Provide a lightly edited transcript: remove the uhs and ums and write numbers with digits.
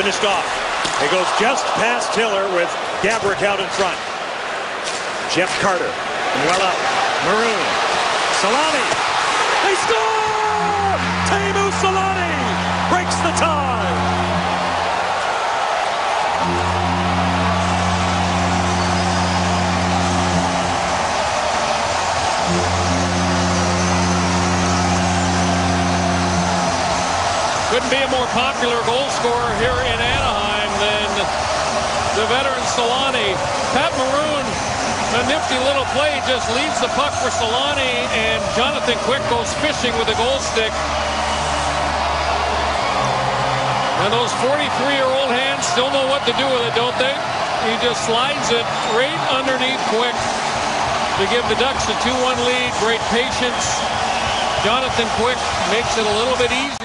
finished off. It goes just past Tiller with Gaborik out in front. Jeff Carter, well out. Maroon, Selanne. They score! Teemu Selanne breaks the tie. Couldn't be a more popular goal scorer here in Anaheim than the veteran Selanne. Pat Maroon, a nifty little play, just leaves the puck for Selanne, and Jonathan Quick goes fishing with a goal stick. And those 43-year-old hands still know what to do with it, don't they? He just slides it right underneath Quick to give the Ducks a 2-1 lead. Great patience. Jonathan Quick makes it a little bit easier.